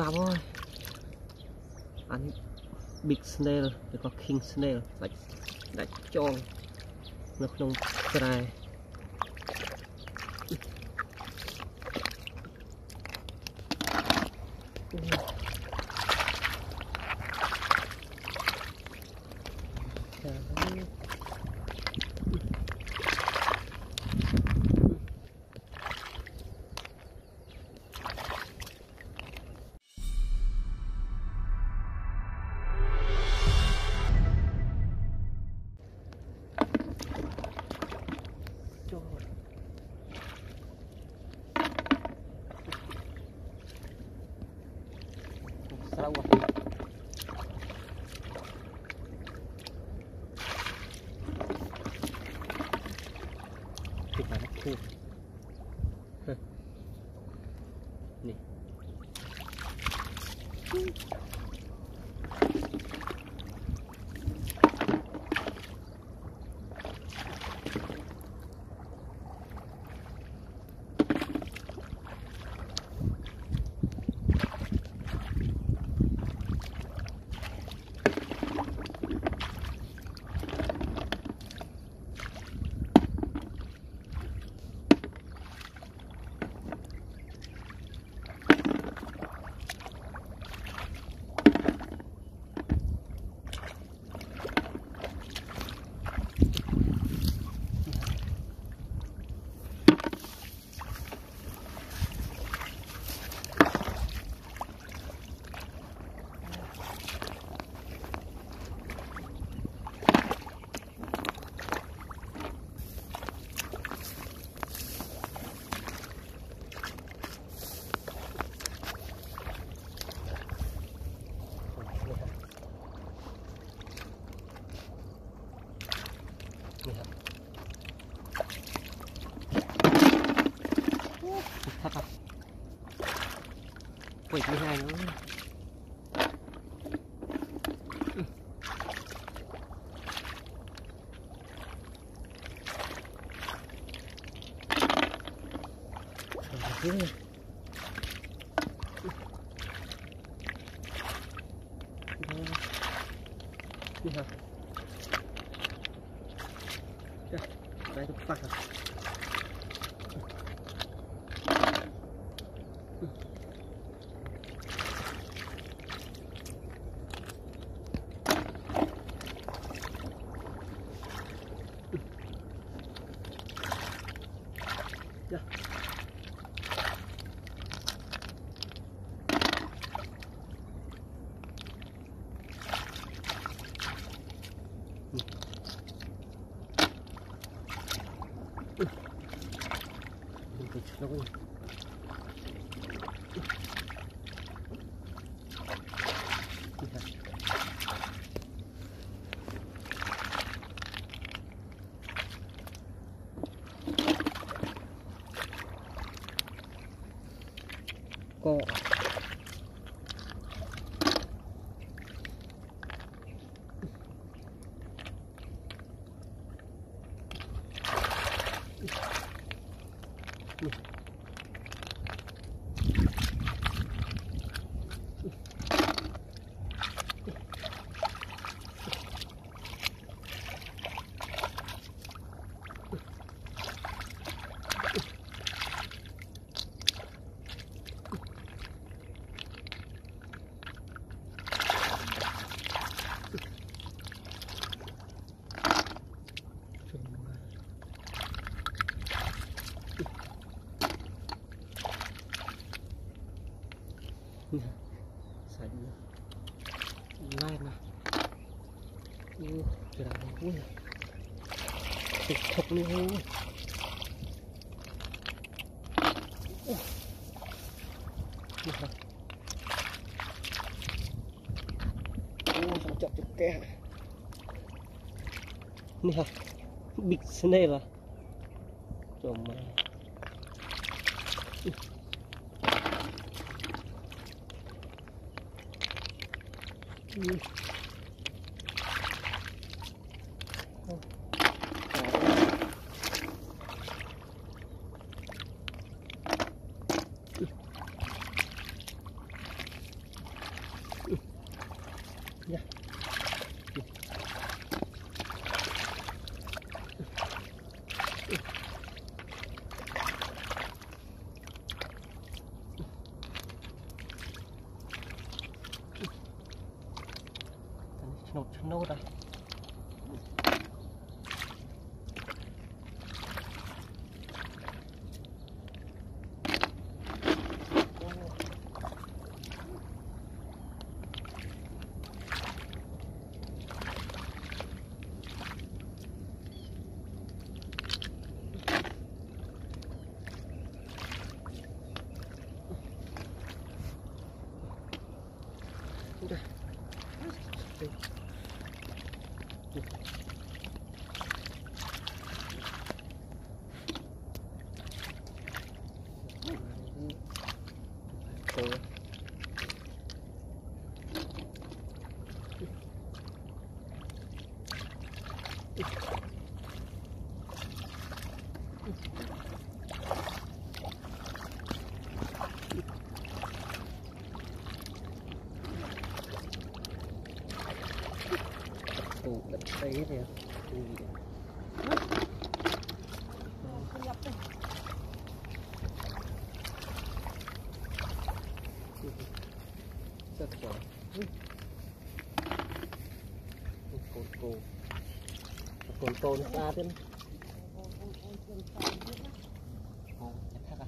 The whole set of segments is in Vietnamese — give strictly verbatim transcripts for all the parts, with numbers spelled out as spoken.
đau ơi. Anh big snail, thì có king snail, like like chong nó không trai. Sao vậy? Thì phải khô. Nè. Thật à? Quỷ thứ hai nữa. Thế này. Đi hả? Đây tôi phát rồi. Yeah. Cô sạch ngay mà yêu trời ơi vui thực thật luôn ô sao chọc chọc kẹ nè big snail à trời mày Mm. nha. Nốt nốt đây. Cô cô đất đấy nè. Rất giỏi. Cồn cô cồn cô nó ra thế. Không, chắc thắc à.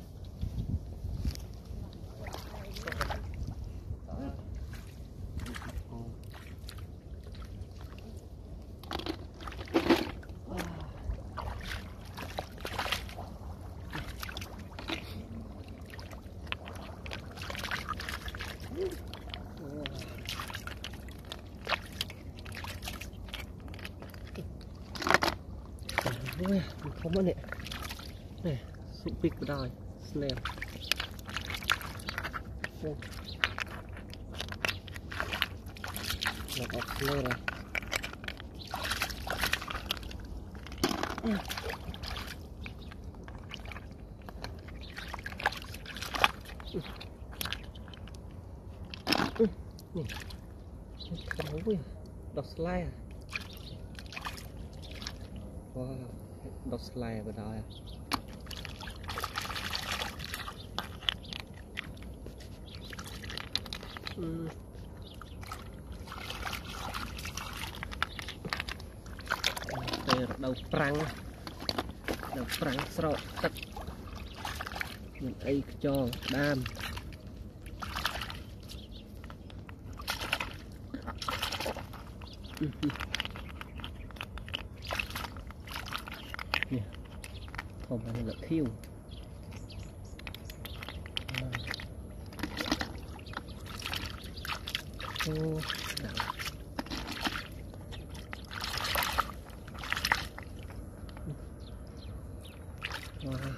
Ui, không mất nè. Nè, sụp big của đòi snail. Một ọc snail này. Nè, không ui, đọt slide à. Wow, đọt slide vào đó à. Ừ. Đây là đầu prang, đầu prang sọ tật, mình ấy cho đam. Nè, không phải là thiêu. À. Ô, đảo. Wow.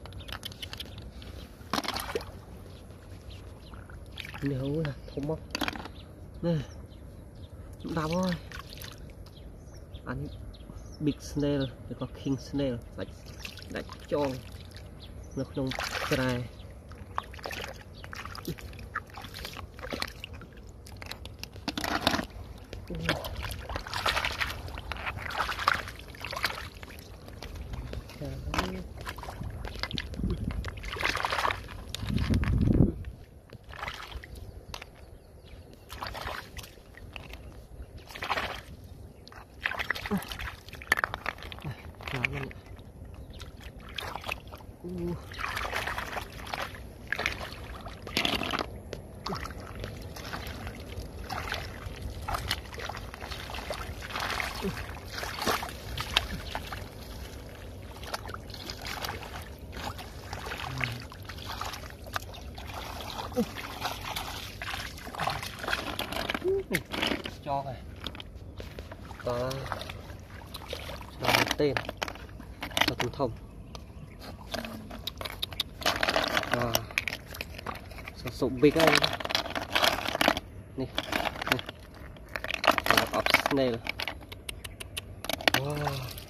Nếu là không móc. Nè, đau ơi. Anh big snail, rồi có king snail, like like chong nó không cài. Uh. Cho này có cho tên cho thông thông à, sụp big ấy nè nè snail. Wow.